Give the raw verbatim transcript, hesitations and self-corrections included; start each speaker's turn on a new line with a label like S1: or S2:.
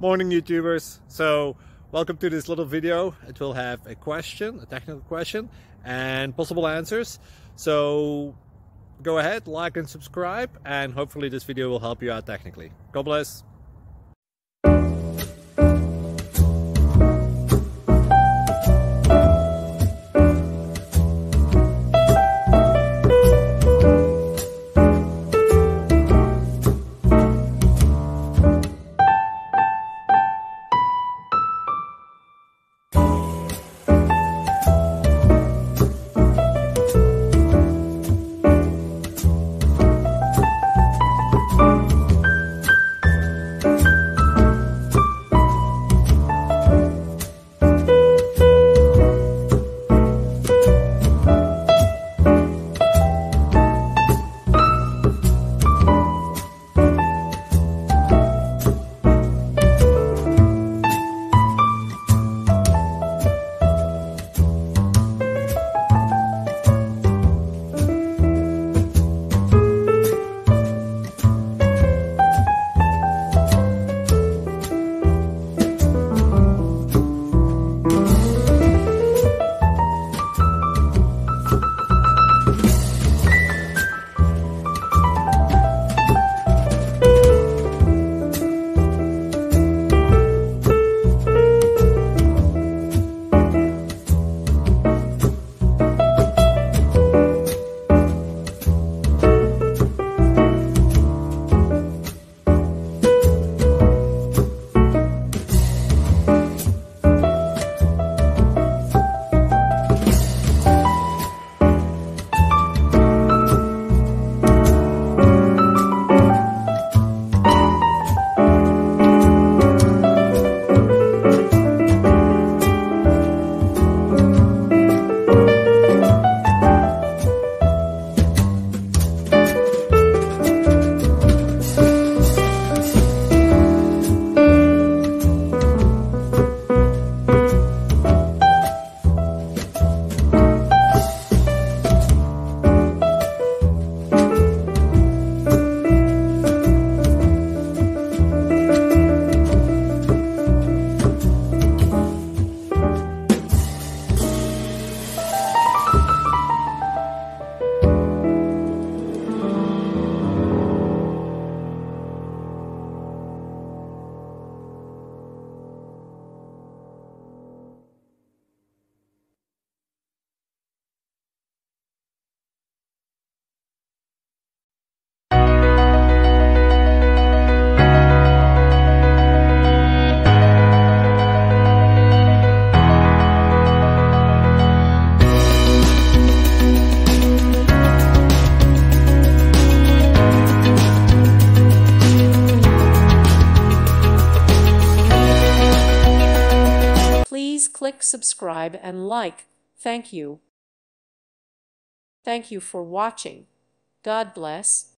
S1: Morning YouTubers. So welcome to this little video. It will have a question, a technical question, and possible answers. So go ahead, like and subscribe, and hopefully this video will help you out technically. God bless.
S2: Please click subscribe and like. Thank you. Thank you for watching. God bless.